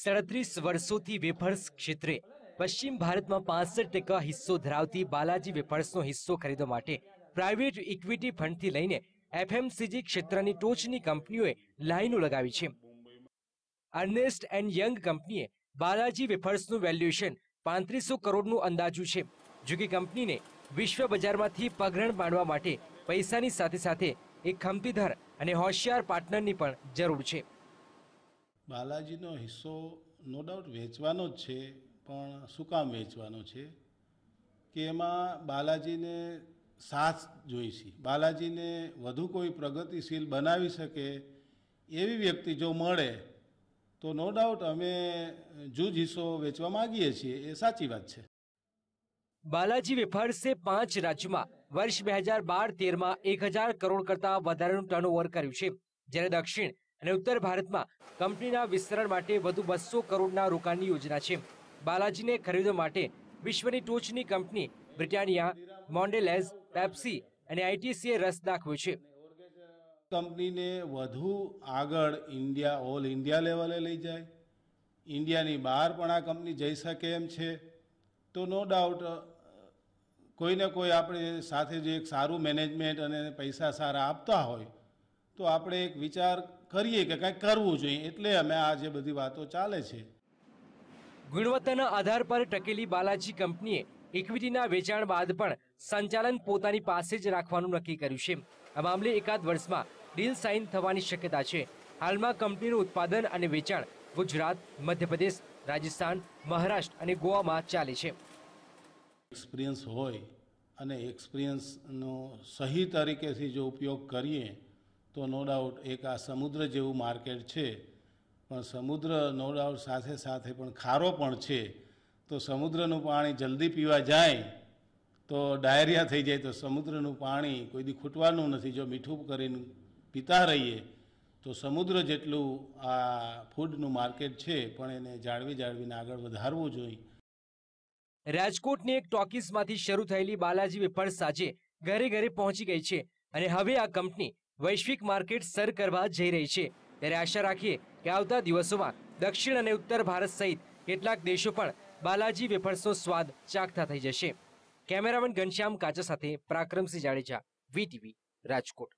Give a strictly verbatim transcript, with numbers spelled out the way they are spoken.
सड़तीस वर्षोथी wafers क्षेत्रे पश्चिम भारत में पांसठ टका हिस्सो धरावती बालाजी वेफर्सनो हिस्सो खरीदवा माटे प्राइवेट इक्विटी फंडथी लईने एफएमसीजी क्षेत्रनी टोचनी कंपनीओए लाइनो लगावी छे। अर्नेस्ट एंड यंग कंपनीए बालाजी वेफर्सનું વેલ્યુએશન પાંત્રીસો કરોડનું અંદાજ્યું છે। જો કે કંપનીને વિશ્વ બજારમાંથી પગરણ પાડવા માટે પૈસાની સાથે સાથે એક ખંભીધર અને હોશિયાર પાર્ટનરની પણ જરૂર છે। બાલાજીનો હિસ્સો નો ડાઉટ વેચવાનો જ છે, પણ શું કામ વેચવાનો છે કે એમાં બાલાજીને સાથ જોઈશે। બાલાજીને વધુ કોઈ પ્રગતિશીલ બનાવી શકે એવી વ્યક્તિ જો મળે તો નો ડાઉટ અમે જૂજ હિસ્સો વેચવા માંગીએ છીએ, એ સાચી વાત છે। બાલાજી વેફર્સે પાંચ રાજ્યોમાં વર્ષ બે હજાર બાર તેરમાં એક હજાર કરોડ કરતા વધારેનું ટર્નઓવર કર્યું છે, જ્યારે દક્ષિણ અને ઉત્તર ભારતમાં કંપનીના વિસ્તરણ માટે વધુ બસો કરોડના રોકાણની યોજના છે। બાલાજીને ખરીદવા માટે વિશ્વની ટોચની કંપની બ્રિટાનિયા, મોન્ડેલેઝ, પેપ્સી અને આઈટીસીએ રસ દાખવ્યો છે। કંપનીને વધુ આગળ ઇન્ડિયા ઓલ ઇન્ડિયા લેવલે લઈ જાય, ઇન્ડિયાની બહાર પણ આ કંપની જઈ શકે એમ છે। તો નો ડાઉટ કોઈ ને કોઈ આપણે સાથે જે એક સારું મેનેજમેન્ટ અને પૈસા સારા આપતા હોય તો આપણે એક વિચાર કરીએ કે કંઈક કરવું જોઈએ, એટલે અમે આ જે બધી વાતો ચાલે છે। ગુણવત્તાના આધાર પર ટકેલી બાલાજી કંપનીએ ઇક્વિટીના વેચાણ બાદ પણ સંચાલન પોતાની પાસે જ રાખવાનું નક્કી કર્યું છે। આ મામલે એકાદ વર્ષમાં ડીલ સાઇન થવાની શક્યતા છે। હાલમાં કંપનીનું ઉત્પાદન અને વેચાણ ગુજરાત, મધ્યપ્રદેશ, રાજસ્થાન, મહારાષ્ટ્ર અને ગોવામાં ચાલે છે। એક્સપિરિયન્સ હોય અને એક્સપિરિયન્સનો સહી તરીકેથી જો ઉપયોગ કરીએ તો નો ડાઉટ એક આ સમુદ્ર જેવું માર્કેટ છે, પણ સમુદ્ર નો ડાઉટ સાથે સાથે પણ ખારો પણ છે। તો સમુદ્રનું પાણી જલ્દી પીવા જાય તો ડાયરિયા થઈ જાય, તો સમુદ્રનું પાણી કોઈ દી ખૂટવાનું નથી। જો મીઠું કરીને પીતા રહીએ તો સમુદ્ર જેટલું આ ફૂડનું માર્કેટ છે, પણ એને જાળવી જાળવીને આગળ વધારવું જોઈએ। રાજકોટની એક ટોકીઝમાંથી શરૂ થયેલી બાલાજી વેફર્સ આજે ઘરે ઘરે પહોંચી ગઈ છે અને હવે આ કંપની વૈશ્વિક માર્કેટ સર કરવા જઈ રહી છે। ત્યારે આશા રાખીએ કે આવતા દિવસોમાં દક્ષિણ અને ઉત્તર ભારત સહિત કેટલાક દેશો પણ બાલાજી વેફર્સનો સ્વાદ ચાખતા થઈ જશે। કેમેરામેન ઘનશ્યામ કાચા સાથે પરાક્રમસિંહ જાડેજા, વીટીવી, રાજકોટ।